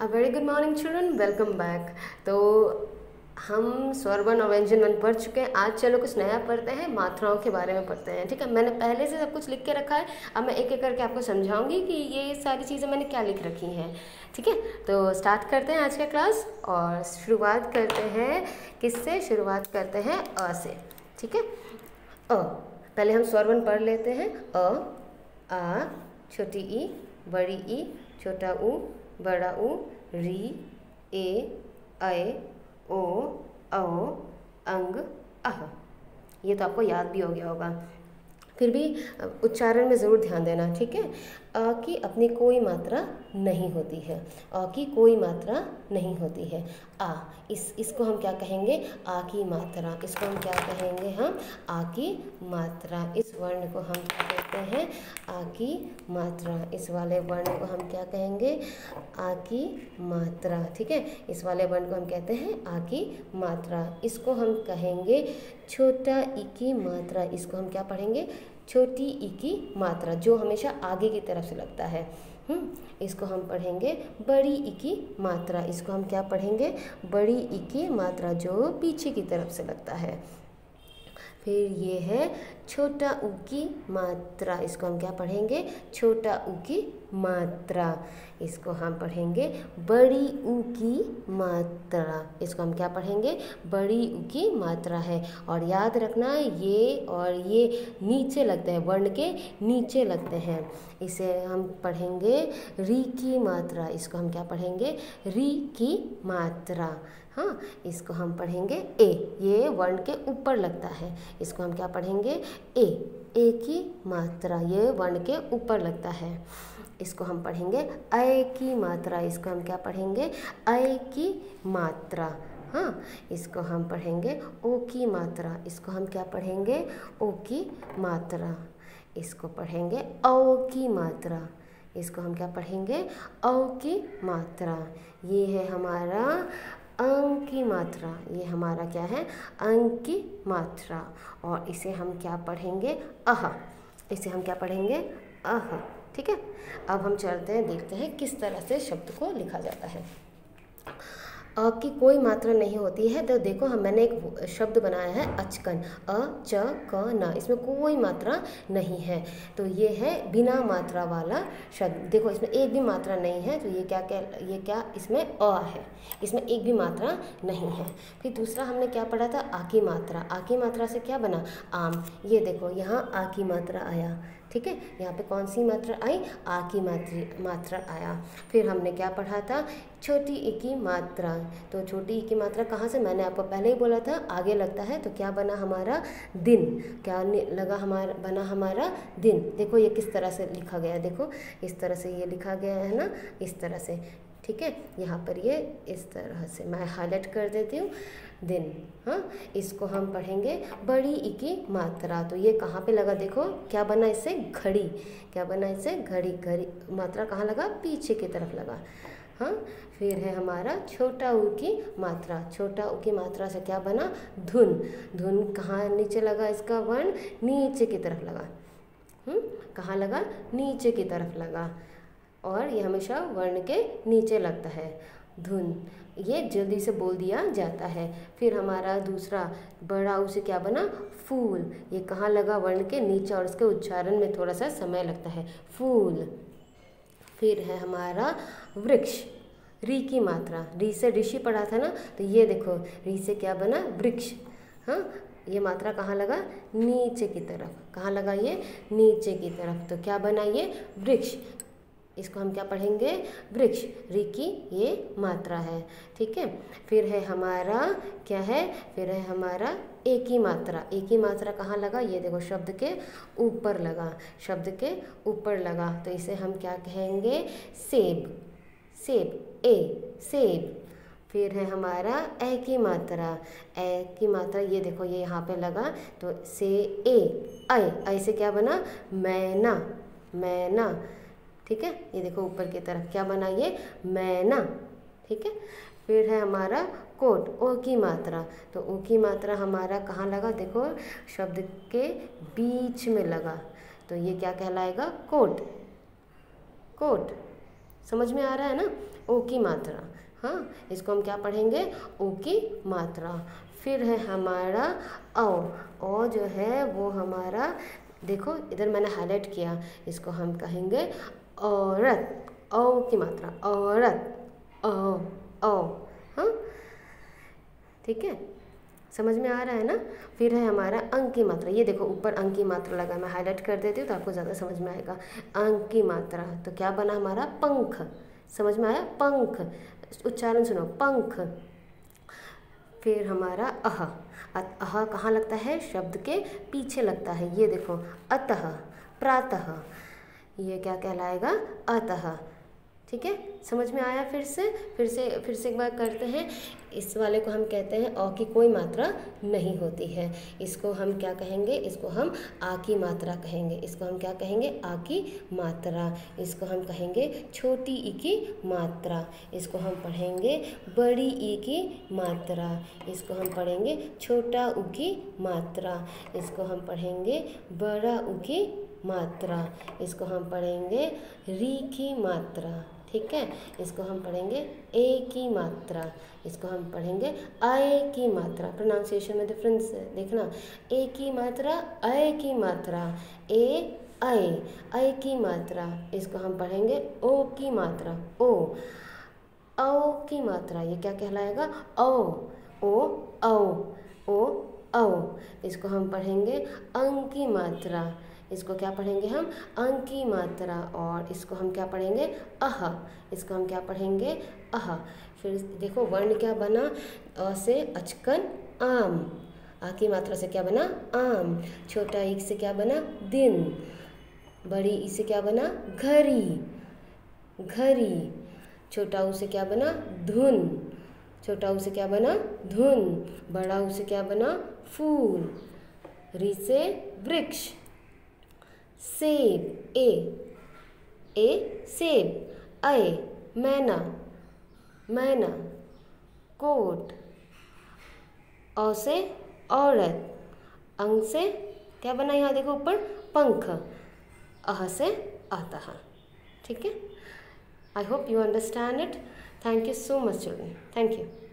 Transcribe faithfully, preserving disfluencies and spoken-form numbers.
अ very good morning children, welcome back. तो हम स्वर वन और व्यंजन वन पढ़ चुके हैं। आज चलो कुछ नया पढ़ते हैं, मात्राओं के बारे में पढ़ते हैं। ठीक है, मैंने पहले से सब कुछ लिख के रखा है। अब मैं एक एक करके आपको समझाऊंगी कि ये सारी चीज़ें मैंने क्या लिख रखी हैं। ठीक है, तो स्टार्ट करते हैं आज का क्लास और शुरुआत करते हैं किससे? शुरुआत करते हैं अ से। ठीक है, अ पहले हम स्वर वन पढ़ लेते हैं। अ, आ, छोटी ई, बड़ी ई, छोटा ऊ, बड़ा ऊ, री, ए, ऐ, ओ, औ, अंग, अह। ये तो आपको याद भी हो गया होगा, फिर भी उच्चारण में ज़रूर ध्यान देना। ठीक है, अ की अपनी कोई मात्रा नहीं होती है। अ की कोई मात्रा नहीं होती है। आ, इस इसको हम क्या कहेंगे? आ की मात्रा। इसको हम क्या कहेंगे? हम आ की मात्रा। इस वर्ण को हम क्या कहते हैं? आ की मात्रा। इस वाले वर्ण को हम क्या कहेंगे? आ की मात्रा। ठीक है, इस वाले वर्ण को हम कहते हैं आ की मात्रा। इसको हम कहेंगे छोटा ई की मात्रा। इसको हम क्या पढ़ेंगे? छोटी ई की मात्रा, जो हमेशा आगे की तरफ से लगता है। हम्म इसको हम पढ़ेंगे बड़ी ई की मात्रा। इसको हम क्या पढ़ेंगे? बड़ी ई की मात्रा, जो पीछे की तरफ से लगता है। फिर ये है छोटा ऊ की मात्रा। इसको हम क्या पढ़ेंगे? छोटा ऊ की मात्रा। इसको हम पढ़ेंगे बड़ी ऊ की मात्रा। इसको हम क्या पढ़ेंगे? बड़ी ऊ की मात्रा है। और याद रखना, ये और ये नीचे लगते हैं, वर्ण के नीचे लगते हैं। इसे हम पढ़ेंगे री की मात्रा। इसको हम क्या पढ़ेंगे? री की मात्रा। हाँ, इसको हम पढ़ेंगे ए। ये वर्ण के ऊपर लगता है। इसको हम क्या पढ़ेंगे? ए। ए की मात्रा, ये वर्ण के ऊपर लगता है। इसको हम पढ़ेंगे ऐ की मात्रा। इसको हम क्या पढ़ेंगे? ऐ की मात्रा। हाँ, इसको हम पढ़ेंगे ओ की मात्रा। इसको हम क्या पढ़ेंगे? ओ की मात्रा। इसको पढ़ेंगे औ की मात्रा। इसको हम क्या पढ़ेंगे? औ की मात्रा। ये है हमारा अंक की मात्रा। ये हमारा क्या है? अंक की मात्रा। और इसे हम क्या पढ़ेंगे? अह। इसे हम क्या पढ़ेंगे? अह। ठीक है, अब हम चलते हैं, देखते हैं किस तरह से शब्द को लिखा जाता है। अ की कोई मात्रा नहीं होती है, तो देखो हम मैंने एक शब्द बनाया है अचकन। अ, च, क, न। इसमें कोई मात्रा नहीं है, तो ये है बिना मात्रा वाला शब्द। देखो इसमें एक भी मात्रा नहीं है, तो ये क्या क्या ये क्या इसमें अ है, इसमें एक भी मात्रा नहीं है। फिर दूसरा हमने क्या पढ़ा था? आ की मात्रा। आ की मात्रा से क्या बना? आम। ये देखो यहाँ आ की मात्रा आया। ठीक है, यहाँ पे कौन सी मात्रा आई? आ की मात्रा मात्रा आया। फिर हमने क्या पढ़ा था? छोटी ई की मात्रा। तो छोटी ई की मात्रा कहाँ से? मैंने आपको पहले ही बोला था, आगे लगता है। तो क्या बना हमारा? दिन। क्या लगा हमारा? बना हमारा दिन। देखो ये किस तरह से लिखा गया है, देखो इस तरह से ये लिखा गया है ना, इस तरह से। ठीक है, यहाँ पर ये इस तरह से मैं हाईलाइट कर देती हूँ, दिन। हाँ, इसको हम पढ़ेंगे बड़ी ई की मात्रा। तो ये कहाँ पे लगा? देखो क्या बना इससे? घड़ी। क्या बना इससे? घड़ी। घड़ी मात्रा कहाँ लगा? पीछे की तरफ लगा। हाँ, फिर है हमारा छोटा ऊ की मात्रा। छोटा ऊ की मात्रा से क्या बना? धुन। धुन कहाँ नीचे लगा? इसका वर्ण नीचे की तरफ लगा। हम्म कहाँ लगा? नीचे की तरफ लगा, और ये हमेशा वर्ण के नीचे लगता है। धुन, ये जल्दी से बोल दिया जाता है। फिर हमारा दूसरा बड़ा ऊ से क्या बना? फूल। ये कहाँ लगा? वर्ण के नीचे, और इसके उच्चारण में थोड़ा सा समय लगता है। फूल। फिर है हमारा वृक्ष। री की मात्रा। री से ऋषि पढ़ा था ना, तो ये देखो री से क्या बना? वृक्ष। हाँ, ये मात्रा कहाँ लगा? नीचे की तरफ। कहाँ लगा? ये नीचे की तरफ। तो क्या बना? ये वृक्ष। इसको हम क्या पढ़ेंगे? वृक्ष। री की ये मात्रा है। ठीक है, फिर है हमारा क्या है? फिर है हमारा ए की मात्रा। ए की मात्रा कहाँ लगा? ये देखो शब्द के ऊपर लगा। शब्द के ऊपर लगा, तो इसे हम क्या कहेंगे? सेब। सेब। ए, सेब। फिर है हमारा ए की मात्रा। ए की मात्रा, ये देखो ये यहाँ पे लगा, तो से ए, ऐ। ऐ से क्या बना? मैना। मैना। ठीक है, ये देखो ऊपर की तरफ क्या बना? ये मैना। ठीक है, फिर है हमारा कोट। ओ की मात्रा। तो ओ की मात्रा हमारा कहाँ लगा? देखो शब्द के बीच में लगा, तो ये क्या कहलाएगा? कोट। कोट। समझ में आ रहा है ना? ओ की मात्रा। हाँ, इसको हम क्या पढ़ेंगे, ओ की मात्रा। फिर है हमारा औ। औ जो है वो हमारा, देखो इधर मैंने हाईलाइट किया, इसको हम कहेंगे औरत। औ की मात्रा औरत, औ औ। हाँ, ठीक है, समझ में आ रहा है ना। फिर है हमारा अंक की मात्रा। ये देखो ऊपर अंक की मात्रा लगा, मैं हाईलाइट कर देती हूँ तो आपको ज़्यादा समझ में आएगा। अंक की मात्रा, तो क्या बना हमारा, पंख। समझ में आया, पंख। उच्चारण सुनो, पंख। फिर हमारा अह। अह कहाँ लगता है, शब्द के पीछे लगता है। ये देखो, अतः, प्रातः, ये क्या कहलाएगा, अतः। ठीक है, समझ में आया। फिर से फिर से फिर से एक बार करते हैं। इस वाले को हम कहते हैं अ की कोई मात्रा नहीं होती है। इसको हम क्या कहेंगे, इसको हम आ की मात्रा कहेंगे। इसको हम क्या कहेंगे, आ की मात्रा। इसको हम कहेंगे छोटी ई की मात्रा। इसको हम पढ़ेंगे बड़ी ई की मात्रा। इसको हम पढ़ेंगे छोटा उ की मात्रा। इसको हम पढ़ेंगे बड़ा उ की मात्रा। इसको हम पढ़ेंगे री की मात्रा। ठीक है, इसको हम पढ़ेंगे ए की मात्रा। इसको हम पढ़ेंगे आय की मात्रा। प्रोनाउंसिएशन में डिफरेंस देखना, ए की मात्रा, आय की मात्रा, ए आय, आय की मात्रा। इसको हम पढ़ेंगे ओ की मात्रा, ओ। औ की मात्रा, ये क्या कहलाएगा, ओ, ओ, औ, ओ, औ। इसको हम पढ़ेंगे अंक की मात्रा। इसको क्या पढ़ेंगे हम, अंक की मात्रा। और इसको हम क्या पढ़ेंगे, अह। इसको हम क्या पढ़ेंगे, अह। फिर देखो वर्ण क्या बना, अ से अचकन आम। आ की मात्रा से क्या बना, आम। छोटा ई से क्या बना, दिन। बड़ी ई से क्या बना, घड़ी, घड़ी। छोटा ऊ से क्या बना, धुन। छोटा ऊ से क्या बना, धुन। बड़ा ऊ से क्या बना, फूल। री से वृक्ष। सेब, ए, ए सेब। आय, मैना, मैना, कोट। औ से औरत। अंग से क्या बना, यहाँ देखो ऊपर पंख। अह से अतः। ठीक है, I hope you understand it. Thank you so much children, thank you.